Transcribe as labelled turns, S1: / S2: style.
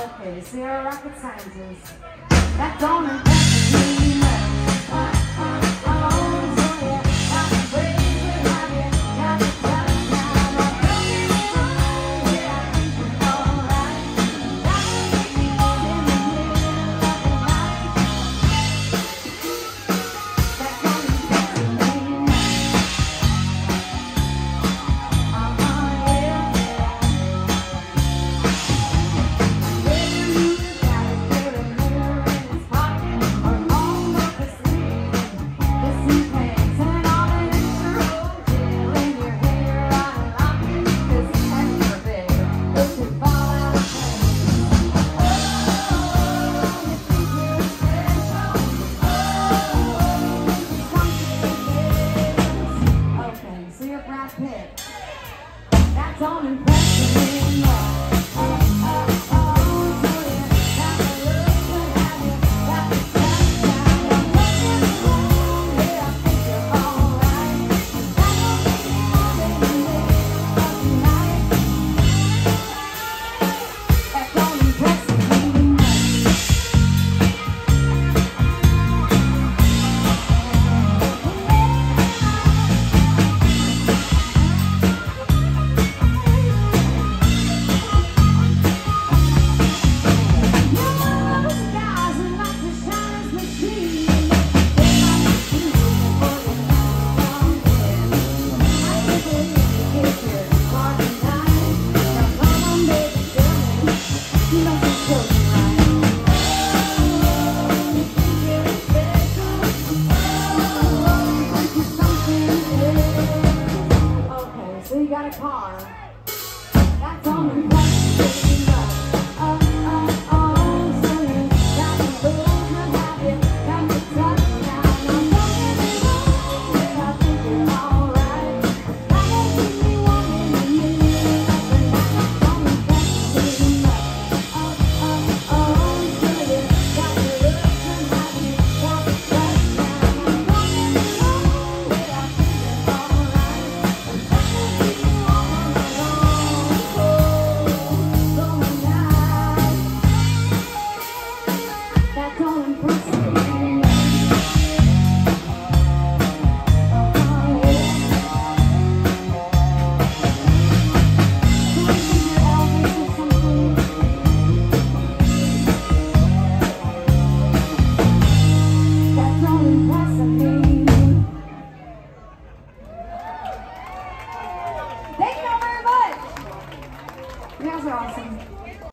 S1: Okay, so you're a rocket scientist. That don't impress me much. Oh, so yeah, got me crazy, have you got me touched now? Don't get me wrong, yeah, I think you're alright. That will make me want in the middle of the night. That don't impress me much. That don't impress me much. You know,